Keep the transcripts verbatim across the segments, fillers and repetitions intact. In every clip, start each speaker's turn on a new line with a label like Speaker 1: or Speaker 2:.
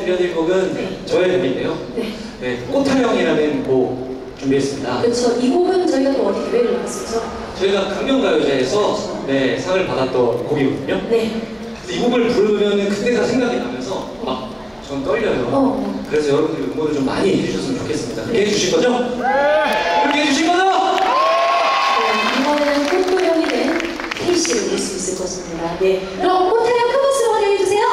Speaker 1: 들려드릴 곡은
Speaker 2: 네.
Speaker 1: 저의 곡인데요.
Speaker 2: 네.
Speaker 1: 네, 꽃타령이라는 곡 준비했습니다.
Speaker 2: 그렇죠. 이 곡은 저희가 또 어디 대회를 나갔었죠?
Speaker 1: 저희가 강변가요제에서 네, 상을 받았던 곡이거든요.
Speaker 2: 네.
Speaker 1: 이 곡을 부르면 그때가 생각이 나면서 막 전 떨려요.
Speaker 2: 어.
Speaker 1: 그래서 여러분들이 응원을 좀 많이 해주셨으면 좋겠습니다. 그렇게 해주실 거죠? 네! 그렇게 해주실 거죠?
Speaker 2: 네, 이번에는 꽃도령이 된 케이씨를 볼 수 있을 것입니다. 네. 그럼 꽃타령 큰 박수로 환영해주세요.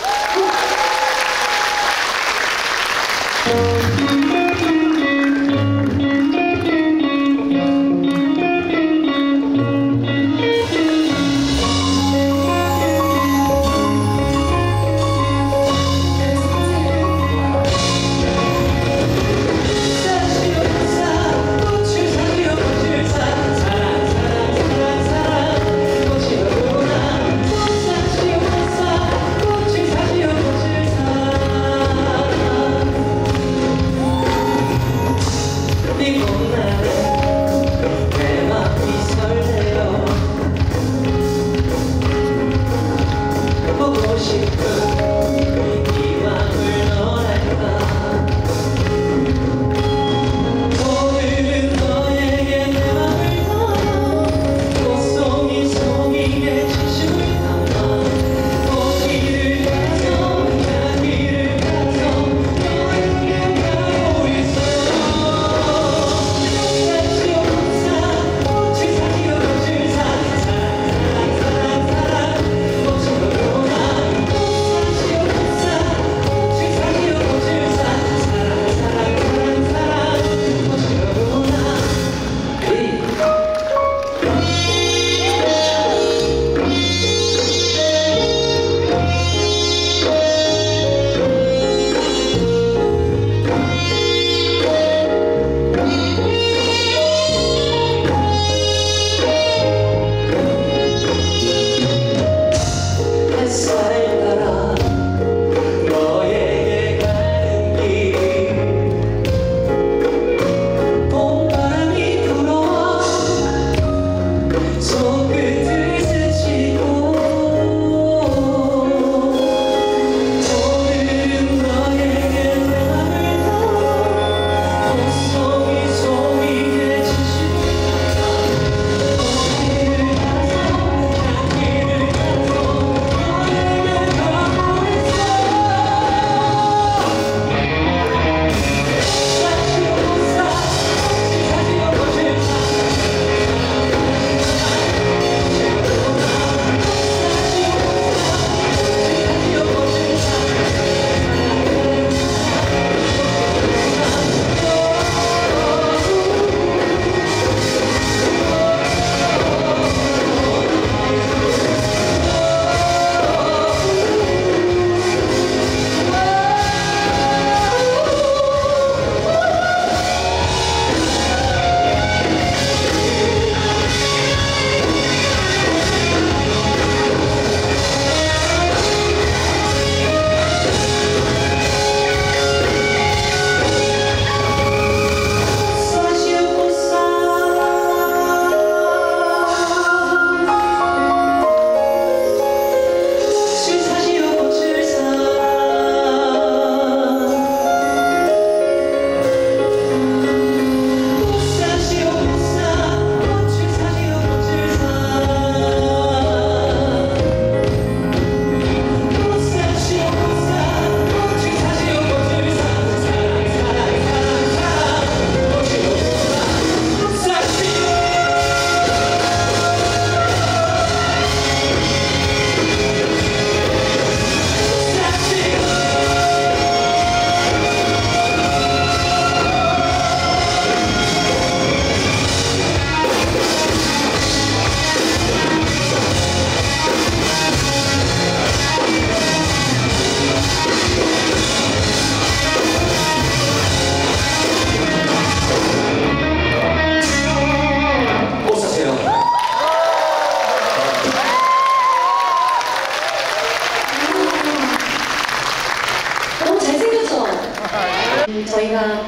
Speaker 2: 음, 저희가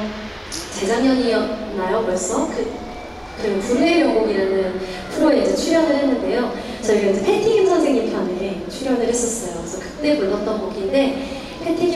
Speaker 2: 재작년이었나요 벌써? 그, 그 불후의 명곡이라는 프로에 이제 출연을 했는데요. 저희가 이제 패티김 선생님 편에 출연을 했었어요. 그래서 그때 불렀던 곡인데 패티김